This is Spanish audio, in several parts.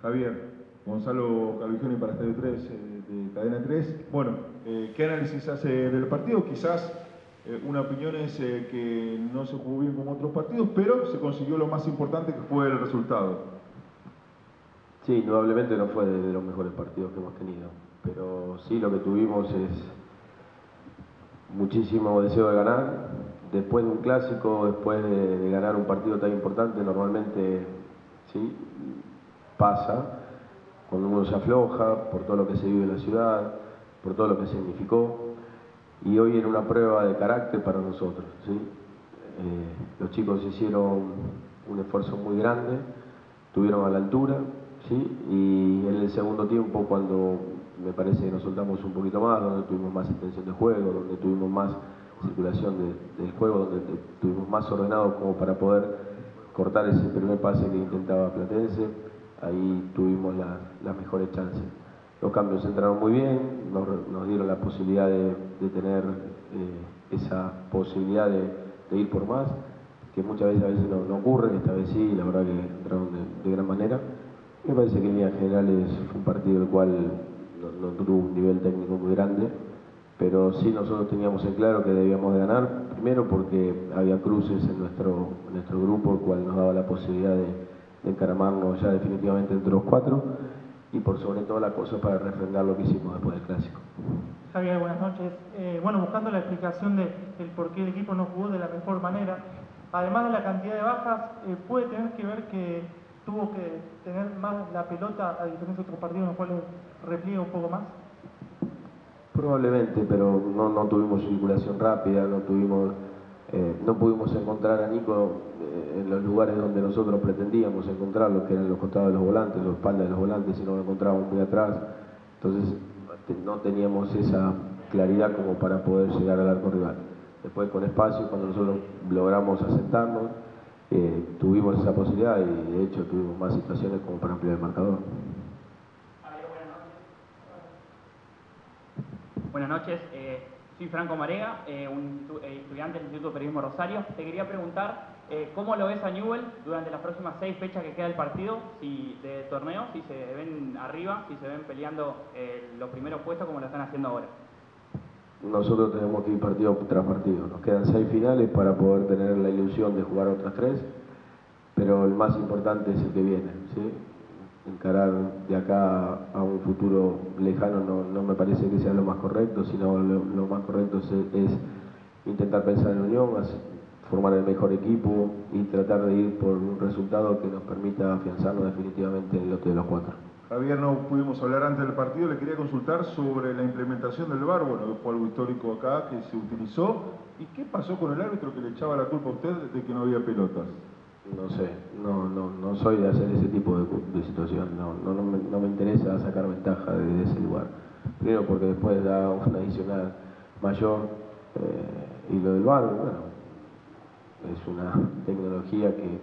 Javier, Gonzalo Calvigioni para Estadio 3, de Cadena 3. Bueno, ¿qué análisis hace del partido? Quizás una opinión es que no se jugó bien como otros partidos, pero se consiguió lo más importante, que fue el resultado. Sí, indudablemente no fue de los mejores partidos que hemos tenido, pero sí lo que tuvimos es muchísimo deseo de ganar. Después de un clásico, después de ganar un partido tan importante, normalmente sí pasa cuando uno se afloja por todo lo que se vive en la ciudad, por todo lo que significó, y hoy era una prueba de carácter para nosotros, ¿sí? Los chicos hicieron un esfuerzo muy grande, estuvieron a la altura, ¿sí? Y en el segundo tiempo, cuando me parece que nos soltamos un poquito más, donde tuvimos más intención de juego, donde tuvimos más circulación del juego, donde estuvimos más ordenados como para poder cortar ese primer pase que intentaba Platense, ahí tuvimos las mejores chances. Los cambios entraron muy bien, nos dieron la posibilidad de tener esa posibilidad de ir por más, que muchas veces a veces no ocurre, esta vez sí, la verdad que entraron de gran manera. Me parece que en líneas generales fue un partido el cual no tuvo un nivel técnico muy grande, pero sí nosotros teníamos en claro que debíamos de ganar, primero porque había cruces en nuestro grupo, el cual nos daba la posibilidad de encaramarnos ya definitivamente entre los cuatro, y por sobre todas las cosas para refrendar lo que hicimos después del clásico. Javier, buenas noches. Bueno, buscando la explicación del por qué el equipo no jugó de la mejor manera, además de la cantidad de bajas, ¿puede tener que ver que tuvo que tener más la pelota a diferencia de otros partidos en los cuales repliega un poco más? Probablemente, pero no tuvimos circulación rápida, no pudimos encontrar a Nico en los lugares donde nosotros pretendíamos encontrarlo, que eran los costados de los volantes, los espaldas de los volantes, y no lo encontrábamos muy atrás. Entonces no teníamos esa claridad como para poder llegar al arco rival. Después, con espacio, cuando nosotros logramos asentarnos, tuvimos esa posibilidad y de hecho tuvimos más situaciones como para ampliar el marcador. Buenas noches, soy Franco Marega, un estudiante del Instituto de Periodismo Rosario. Te quería preguntar cómo lo ves a Newell durante las próximas 6 fechas que queda el partido, de torneo, si se ven arriba, si se ven peleando los primeros puestos como lo están haciendo ahora. Nosotros tenemos que ir partido tras partido. Nos quedan 6 finales para poder tener la ilusión de jugar otras 3, pero el más importante es el que viene, ¿sí? Encarar de acá a un futuro lejano no me parece que sea lo más correcto, sino lo más correcto es intentar pensar en unión, formar el mejor equipo y tratar de ir por un resultado que nos permita afianzarnos definitivamente en el lote de los 4. Javier, no pudimos hablar antes del partido, le quería consultar sobre la implementación del VAR. Bueno, fue algo histórico acá que se utilizó. ¿Y qué pasó con el árbitro que le echaba la culpa a usted de que no había pelotas? No sé, no soy de hacer ese tipo de situación, no me interesa sacar ventaja de ese lugar. Primero porque después da una adicional mayor, y lo del VAR, bueno, es una tecnología que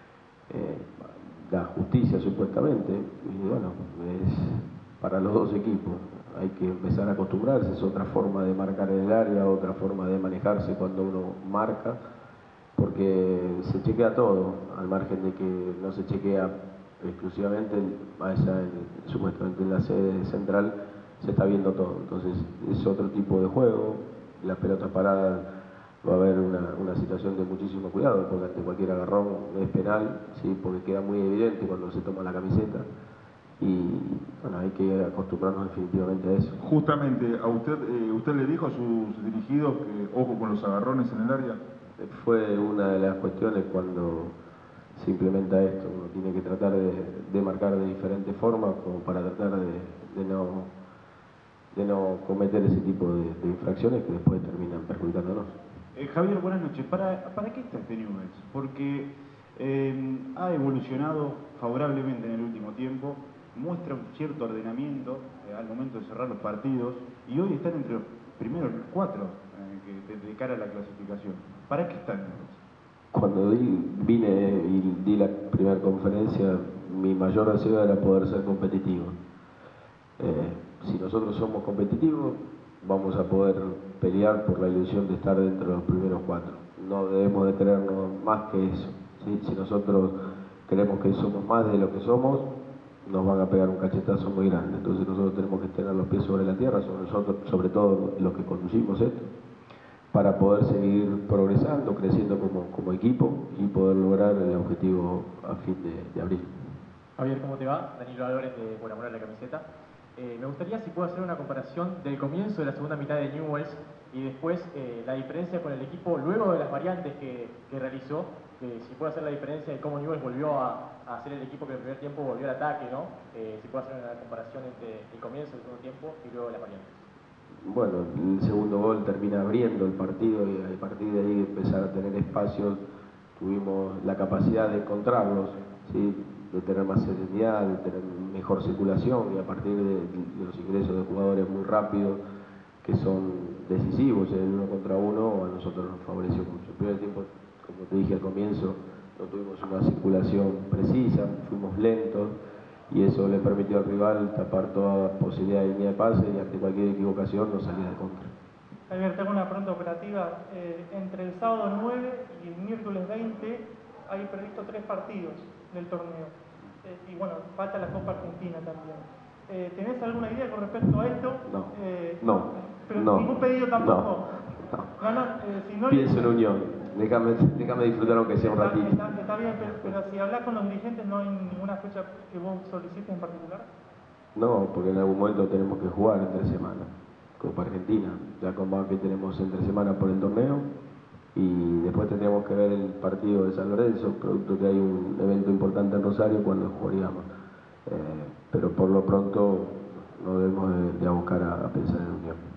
da justicia supuestamente, y bueno, es para los dos equipos. Hay que empezar a acostumbrarse, es otra forma de marcar en el área, otra forma de manejarse cuando uno marca, porque se chequea todo, al margen de que no se chequea exclusivamente allá supuestamente en la sede central, se está viendo todo. Entonces es otro tipo de juego, las pelotas paradas va a haber una situación de muchísimo cuidado, porque ante cualquier agarrón es penal, ¿sí? Porque queda muy evidente cuando se toma la camiseta. Y bueno, hay que acostumbrarnos definitivamente a eso. Justamente, ¿a usted le dijo a sus dirigidos que ojo con los agarrones en el área? Fue una de las cuestiones cuando se implementa esto. Uno tiene que tratar de marcar de diferentes formas como para tratar de no cometer ese tipo de infracciones que después terminan perjudicándonos. Javier, buenas noches. ¿Para qué está este Newell's? Porque ha evolucionado favorablemente en el último tiempo, muestra un cierto ordenamiento al momento de cerrar los partidos y hoy están entre los primeros 4 de cara a la clasificación. ¿Para qué están? Cuando vine y di la primera conferencia, mi mayor deseo era poder ser competitivo. Si nosotros somos competitivos, vamos a poder pelear por la ilusión de estar dentro de los primeros 4. No debemos de creernos más que eso, ¿sí? Si nosotros creemos que somos más de lo que somos, nos van a pegar un cachetazo muy grande. Entonces nosotros tenemos que tener los pies sobre la tierra, sobre todo los que conducimos esto, para poder seguir progresando, creciendo como equipo y poder lograr el objetivo a fin de abril. Javier, ¿cómo te va? Danilo Álvarez de Por Amor a la Camiseta. Me gustaría si puedo hacer una comparación del comienzo de la segunda mitad de Newell's y después la diferencia con el equipo luego de las variantes que realizó, si puede hacer la diferencia de cómo Newell's volvió a ser el equipo que en el primer tiempo volvió al ataque, ¿no? Si puede hacer una comparación entre el comienzo del segundo tiempo y luego de las variantes. Bueno, el segundo gol termina abriendo el partido y a partir de ahí empezar a tener espacios, tuvimos la capacidad de encontrarlos, ¿sí? De tener más serenidad, de tener mejor circulación y a partir de los ingresos de jugadores muy rápidos que son decisivos en el 1 contra 1, a nosotros nos favoreció mucho. El primer tiempo, como te dije al comienzo, no tuvimos una circulación precisa, fuimos lentos y eso le permitió al rival tapar toda posibilidad de línea de pase y ante cualquier equivocación nos salía de contra. Javier, tengo una pregunta operativa. Entre el sábado 9 y el miércoles 20 hay previsto 3 partidos del torneo. Y bueno, falta la Copa Argentina también. ¿Tenés alguna idea con respecto a esto? No. Pero no. ningún pedido tampoco. No. Si no, pienso en unión. Déjame disfrutar aunque sea un ratito. Está bien, pero si hablas con los dirigentes, ¿no hay ninguna fecha que vos solicites en particular? No, porque en algún momento tenemos que jugar entre semana. Copa Argentina. Ya con Banfield tenemos entre semana por el torneo. Y después tendríamos que ver el partido de San Lorenzo, producto que hay un evento importante en Rosario cuando jugaríamos. Pero por lo pronto no debemos de abocar a pensar en unión.